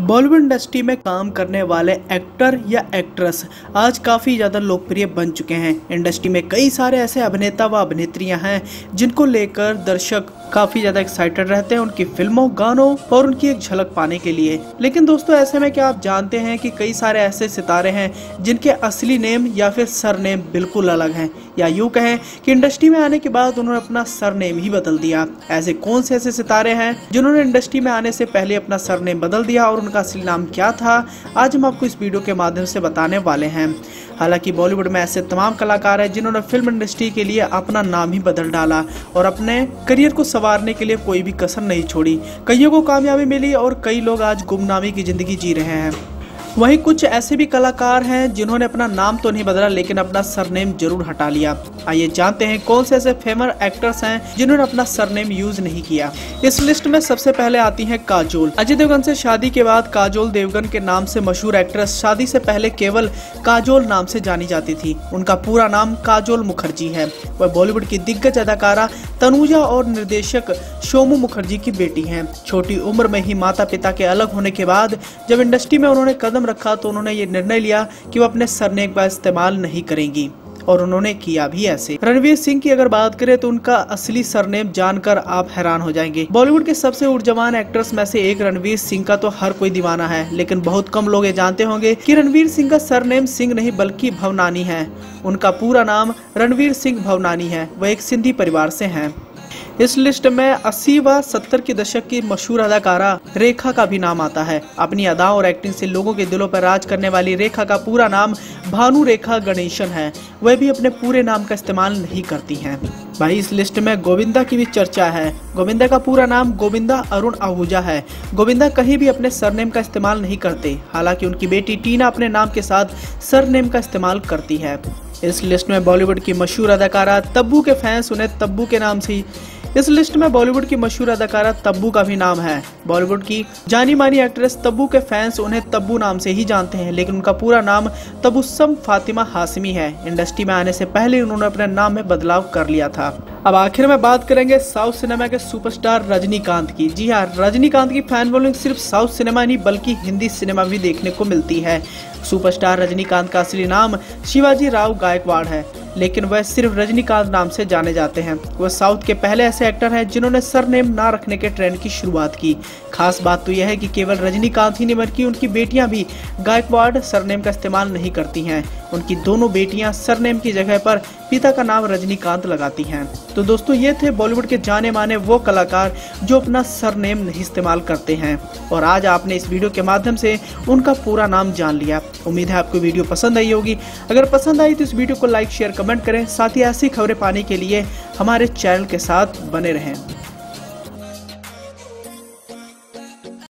Bollywood industry में काम करने वाले एक्टर या एक्ट्रेस आज काफ़ी ज़्यादा लोकप्रिय बन चुके हैं। इंडस्ट्री में कई सारे ऐसे अभिनेता व अभिनेत्रियां हैं जिनको लेकर दर्शक काफ़ी ज़्यादा एक्साइटेड रहते हैं उनकी फिल्मों, गानों और उनकी एक झलक पाने के लिए। लेकिन दोस्तों, ऐसे में क्या आप जानते हैं कि कई सारे ऐसे सितारे हैं जिनके असली नेम या फिर सरनेम बिल्कुल अलग हैं, या यूँ कहें कि इंडस्ट्री में आने के बाद उन्होंने अपना सरनेम ही बदल दिया। ऐसे कौन से ऐसे सितारे हैं जिन्होंने इंडस्ट्री में आने से पहले अपना सरनेम बदल दिया और उनका असली नाम क्या था, आज हम आपको इस वीडियो के माध्यम से बताने वाले हैं। हालांकि बॉलीवुड में ऐसे तमाम कलाकार हैं जिन्होंने फिल्म इंडस्ट्री के लिए अपना नाम ही बदल डाला और अपने करियर को संवारने के लिए कोई भी कसर नहीं छोड़ी। कईयों को कामयाबी मिली और कई लोग आज गुमनामी की जिंदगी जी रहे हैं। वहीं कुछ ऐसे भी कलाकार हैं जिन्होंने अपना नाम तो नहीं बदला लेकिन अपना सरनेम जरूर हटा लिया। आइए जानते हैं कौन से ऐसे फेमस एक्टर्स हैं जिन्होंने अपना सरनेम यूज नहीं किया। इस लिस्ट में सबसे पहले आती हैं काजोल। अजय देवगन से शादी के बाद काजोल देवगन के नाम से मशहूर एक्ट्रेस शादी से पहले केवल काजोल नाम से जानी जाती थी। उनका पूरा नाम काजोल मुखर्जी है। वह बॉलीवुड की दिग्गज अदाकारा तनुजा और निर्देशक सोमू मुखर्जी की बेटी हैं। छोटी उम्र में ही माता पिता के अलग होने के बाद जब इंडस्ट्री में उन्होंने कदम रखा तो उन्होंने ये निर्णय लिया कि वो अपने सरनेम का इस्तेमाल नहीं करेंगी और उन्होंने किया भी ऐसे। रणवीर सिंह की अगर बात करें तो उनका असली सरनेम जानकर आप हैरान हो जाएंगे। बॉलीवुड के सबसे ऊर्जावान एक्टर्स में से एक रणवीर सिंह का तो हर कोई दीवाना है, लेकिन बहुत कम लोग ये जानते होंगे कि रणवीर सिंह का सरनेम सिंह नहीं बल्कि भवनानी है। उनका पूरा नाम रणवीर सिंह भवनानी है। वह एक सिंधी परिवार से हैं। इस लिस्ट में 80 व 70 के दशक की मशहूर अदाकारा रेखा का भी नाम आता है। अपनी अदा और एक्टिंग से लोगों के दिलों पर राज करने वाली रेखा का पूरा नाम भानु रेखा गणेशन है। वह भी अपने पूरे नाम का इस्तेमाल नहीं करती हैं। भाई, इस लिस्ट में गोविंदा की भी चर्चा है। गोविंदा का पूरा नाम गोविंदा अरुण आहूजा है। गोविंदा कहीं भी अपने सरनेम का इस्तेमाल नहीं करते। हालांकि उनकी बेटी टीना अपने नाम के साथ सरनेम का इस्तेमाल करती है। इस लिस्ट में बॉलीवुड की मशहूर अदाकारा तब्बू के फैंस उन्हें तब्बू के नाम से इस लिस्ट में बॉलीवुड की मशहूर अदाकारा तब्बू का भी नाम है। बॉलीवुड की जानी मानी एक्ट्रेस तब्बू के फैंस उन्हें तब्बू नाम से ही जानते हैं, लेकिन उनका पूरा नाम तबुस्सम फातिमा हाशमी है। इंडस्ट्री में आने से पहले उन्होंने अपने नाम में बदलाव कर लिया था। अब आखिर में बात करेंगे साउथ सिनेमा के सुपरस्टार रजनीकांत की। जी हाँ, रजनीकांत की फैन फॉलोइंग सिर्फ साउथ सिनेमा नहीं बल्कि हिंदी सिनेमा भी देखने को मिलती है। सुपरस्टार रजनीकांत का असली नाम शिवाजी राव गायकवाड़ है, लेकिन वह सिर्फ रजनीकांत नाम से जाने जाते हैं। वह साउथ के पहले ऐसे एक्टर हैं जिन्होंने सरनेम ना रखने के ट्रेंड की शुरुआत की। खास बात तो यह है कि केवल रजनीकांत ही नहीं बल्कि उनकी बेटियां भी गायकवाड़ सरनेम का इस्तेमाल नहीं करती हैं। उनकी दोनों बेटियां सरनेम की जगह पर पिता का नाम रजनीकांत लगाती हैं। तो दोस्तों, ये थे बॉलीवुड के जाने माने वो कलाकार जो अपना सरनेम नहीं इस्तेमाल करते हैं, और आज आपने इस वीडियो के माध्यम से उनका पूरा नाम जान लिया। उम्मीद है आपको वीडियो पसंद आई होगी। अगर पसंद आई तो इस वीडियो को लाइक, शेयर, कमेंट करें। साथ ही ऐसी खबरें पाने के लिए हमारे चैनल के साथ बने रहें।